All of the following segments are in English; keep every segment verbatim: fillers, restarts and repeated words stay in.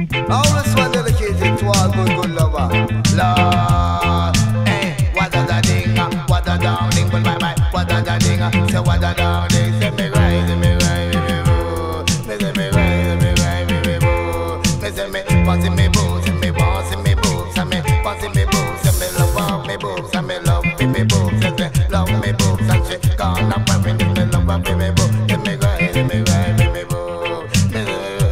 Always one dedicated to all good, good lover. Lord, hey, what a da ding, what a down ding, but bye bye, what a da ding, say what a down ding, say me rise, me rise, me boo, me say me rise, me rise, me boo, me say me pass me boo, say me want, say me boo, say me pass me boo, say me love want me boo, say me love me me boo, say me love me boo, say she gone up and me me love want me me boo, say me rise, me rise, me boo, me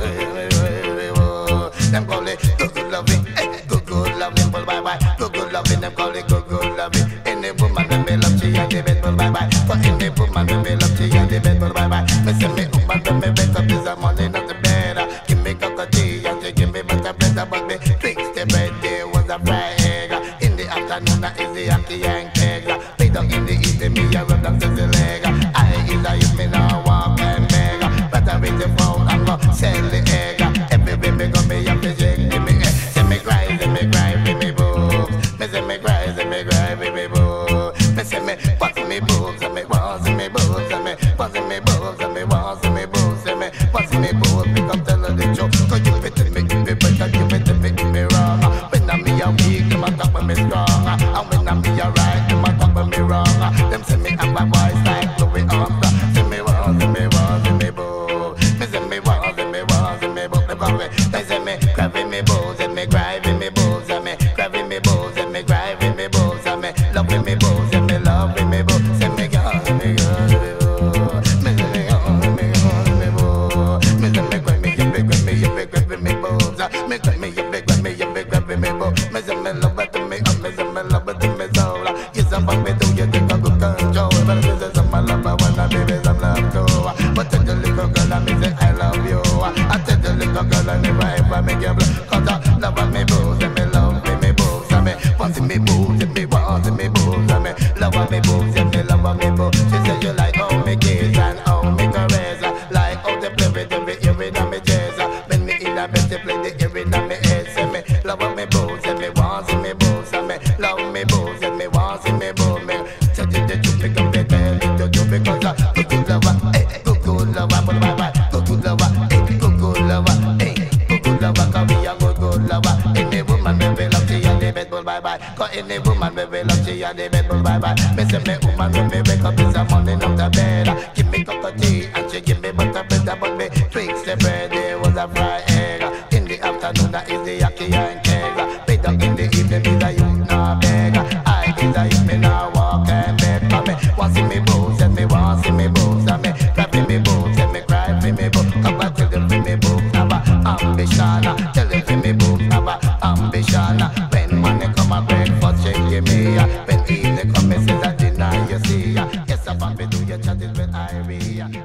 them call it good, good loving, eh, good, good loving, well, bye bye. Good, good loving, them call it good, good loving. Any woman when me love, she and the bed, well, bye bye. For any woman when me love, she and the bed, well, bye bye. Me say me woman when me wake up is a morning of the bed. Give me cocoa tea and she give me butter bread, but me fix the bread. There was a fried egg. In the afternoon, I is the ackee and keg. Pick up in the evening, me a rub down to the leg. I is a youth, me now walk and beg. Better with the phone and go sell the egg. Everywhere me go, me have to shake me. Say me cry, say me cry, me me boobs. Me say me cry, say me cry, me me boobs. Me say me pass me boobs, say me want, say me boobs, say me pass me boobs, say me want, say me boobs, say me pass me boobs. Me come tell her the truth, 'cause you fit me, you fit me, 'cause you fit me, me wrong. When I'm me a weak, them a talk when me strong, and when I'm me a right, them a talk when me wrong. Them say me have a voice like Louis Armstrong. Say me want, say me want, say me boobs. Me say me want, say me want, say me boobs. They say me craving me boobs and me crying me boobs and me craving me boobs and me crying me boobs and me loving me boobs and me loving me boobs. Say me girl, me girl, me boobs. Me say me girl, me girl, me boobs. Me say me cry me, you be cry me, you be craving me boobs. Me cry me, you be cry me, you be craving me boobs. Me say me love it to me, me say me love it to me soul. You say fuck me, do you take a good control? But me say some love, I wanna baby some love too. But tell the little girl, me say I love you. I tell the little girl I never ever make you blow. 'Cause I love me boobs and me love me me boobs and me want me boobs and me want me boobs and me love me boobs and me love me boobs. She say you like how me kiss and how me caress, like how they play with every earring on me chest. When me in a bed they play the earring on me head. Say me love me boobs and me want me boobs and me love me boobs and me want me boobs. Me say the the truth me come to tell it to you because I good good lover, eh, good good lover, but bye bye, good good lover, eh, good good lover, eh, good good lover, 'cause we a good good lover. Any woman we will love she and the bed bull bye bye. 'Cause any woman we will love she and the bed bull bye bye. Me say me woman when me wake up is a morning of the bed. Give me cup of tea and she give me butter bread, but me fix the bread. There was a fried egg. In the afternoon that is the ackee and keg. Pick up in the evening is a youth now beg. I is a youth me now walk and beg. 'Cause me want see me boobs and me want see me boobs and me cry for me boobs and me cry for me boobs. 'Cause I tell them for me boobs have a ambition. Tell them for me boobs have a ambition. When money come a breakfast she give me. When evening come me say that dinner you see. Yes I want me do your chat is with Irie.